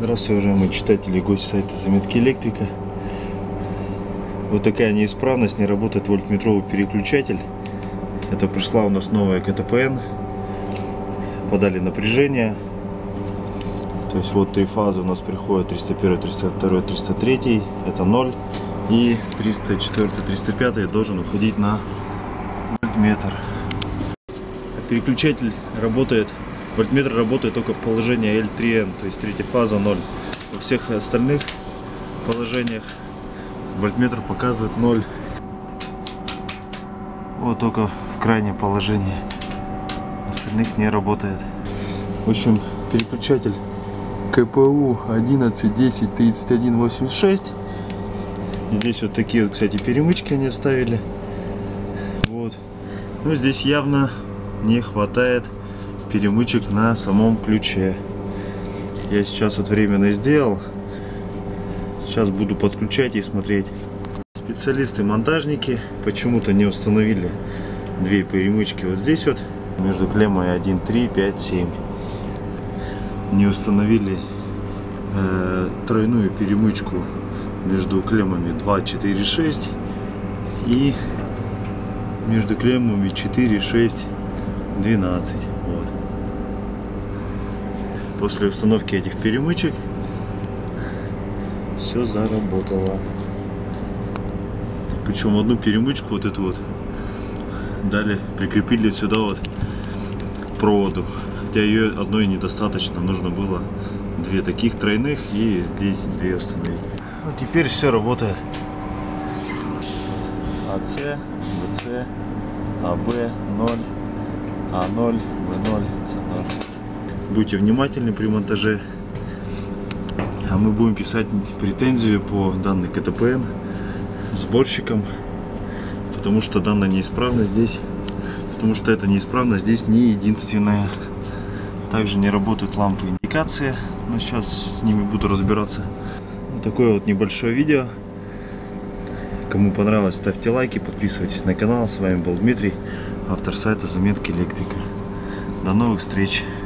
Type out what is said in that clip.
Здравствуйте, уважаемые читатели и гости сайта Заметки Электрика. Вот такая неисправность, не работает вольтметровый переключатель. Это пришла у нас новая КТПН. Подали напряжение. То есть вот три фазы у нас приходят: 301, 302, 303. Это 0. И 304, 305 должен уходить на вольтметр. Переключатель работает. Вольтметр работает только в положении L3N, то есть третья фаза 0. Во всех остальных положениях вольтметр показывает 0. Вот только в крайнем положении. Остальных не работает. В общем, переключатель КПУ 11103186. Здесь вот такие вот, кстати, перемычки они оставили. Вот. Но здесь явно не хватает перемычек на самом ключе. Я сейчас вот временно сделал. Сейчас буду подключать и смотреть. Специалисты-монтажники почему-то не установили две перемычки вот здесь вот между клеммой 1, 3, 5, 7. Не установили тройную перемычку между клеммами 2, 4, 6 и между клеммами 4, 6, 12. Вот. После установки этих перемычек все заработало. Причем одну перемычку вот эту вот дали, прикрепили сюда вот к проводу. Хотя ее одной недостаточно, нужно было две таких тройных и здесь две установить. Вот теперь все работает. АЦ, БЦ, АБ 0, А0, В0, С0. Будьте внимательны при монтаже. А мы будем писать претензию по данной КТПН сборщикам, потому что данная неисправность здесь, потому что эта неисправность здесь не единственная. Также не работают лампы индикации, но сейчас с ними буду разбираться. Вот такое вот небольшое видео. Кому понравилось, ставьте лайки, подписывайтесь на канал. С вами был Дмитрий, автор сайта Заметки Электрика. До новых встреч!